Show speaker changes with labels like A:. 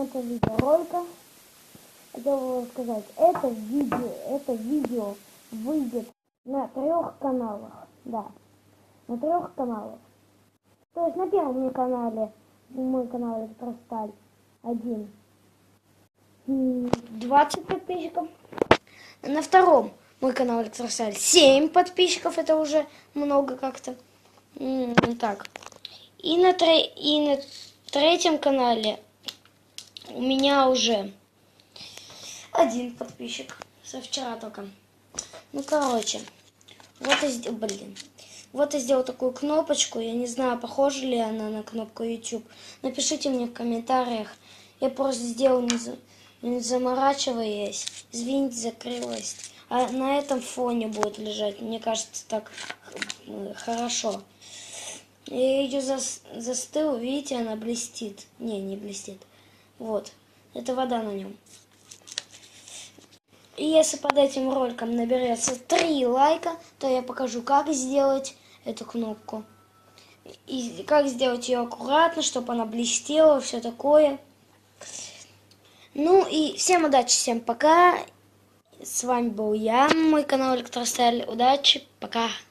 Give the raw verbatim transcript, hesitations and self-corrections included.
A: этого видеоролика хотел бы сказать, это видео, это видео выйдет на трех каналах, да, на трех каналах. То есть на первом канале, мой канал Электросталь один, двадцать подписчиков. На втором мой канал Электросталь семь подписчиков, это уже много как-то. Так. И на, тре и на третьем канале у меня уже один подписчик. Со вчера только. Ну, короче. Вот и, блин. Вот я сделал такую кнопочку. Я не знаю, похожа ли она на кнопку YouTube. Напишите мне в комментариях. Я просто сделал, не, за, не заморачиваясь. Извините, закрылась. А на этом фоне будет лежать. Мне кажется, так хорошо. Я ее за, застыл, видите, она блестит. Не, не блестит. Вот. Это вода на нем. И если под этим роликом наберется три лайка, то я покажу, как сделать эту кнопку. И как сделать ее аккуратно, чтобы она блестела, все такое. Ну и всем удачи, всем пока. С вами был я, мой канал Электросталь. Удачи, пока.